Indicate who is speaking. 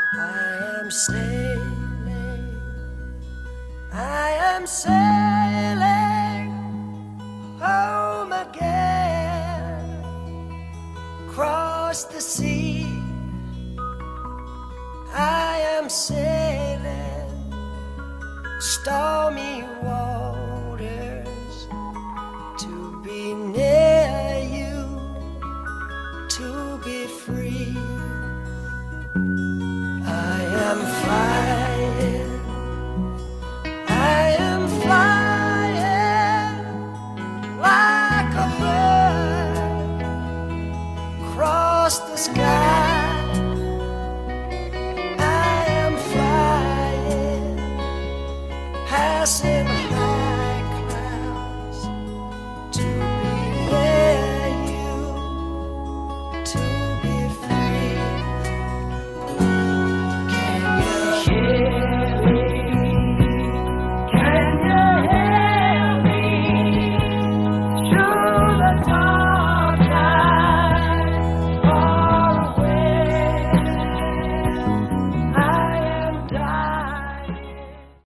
Speaker 1: I am sailing, I am sailing home again, across the sea. I am sailing stormy waters.